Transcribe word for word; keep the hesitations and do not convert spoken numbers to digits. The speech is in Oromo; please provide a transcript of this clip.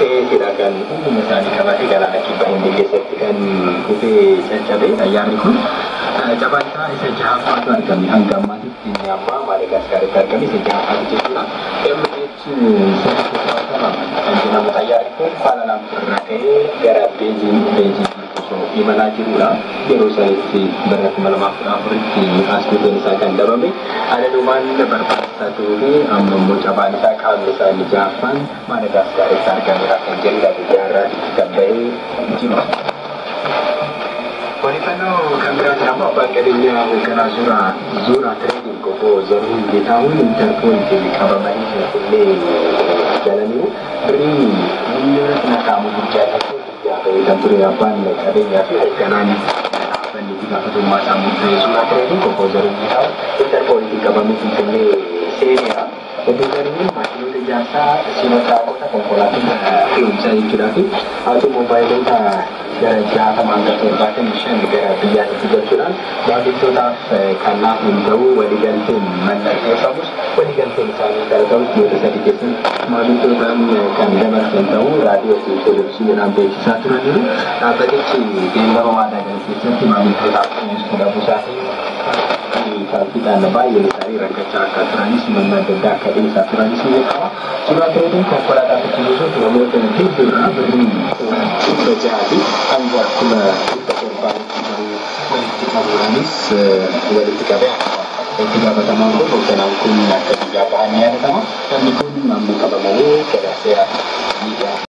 silakan misalnya kalau tidak ada kita indikasi kan itu cacabe yang ikut caban saya sejak apa kami anggap masih ini apa mereka sekarang kami sejak apa itu lah yang itu saya sesuatu kan nama saya itu pada dalam berbagai gara Beijing Beijing so imana jirula Yerusalem si berat malam Afrika asli misalkan dalam ada duman beberapa satu ini mengucapkan saya misalnya Jepang Madagaskar sarga akan jadi negara kembali jiwa. Wanitano kamera drama bagainya kena zura zura trading koko zarun di tahun Interpol di kabar ini jalan ini beri ini nak kamu berjaya ya dan terapan adanya kanan apa di tiga satu macam zura trading koko zarun di tahun Interpol di kabar ini senior lebih dari ini masih ada jasa sinetron kota kompolasi film saya kira atau mobile data jasa mangga terbatas mission negara biaya juga curang bagi sudah karena tahu wadigan tim mana sabus wadigan tim misalnya kalau tahu dia sedikit maju tu kan kan dapat tahu radio televisi sampai satu ini apa itu di bawah ada yang seperti maju tetap sudah pusat kalau kita nampak yang tadi rangka cakap tradisi mendadak kadang satu tradisi apa sudah trading korporasi kecil itu sudah mulai tidur beri terjadi anggap kena kita korban dari politik manis politik apa yang tidak pertama itu bukan aku nak ketiga bahannya pertama dan itu mampu kalau mau kerja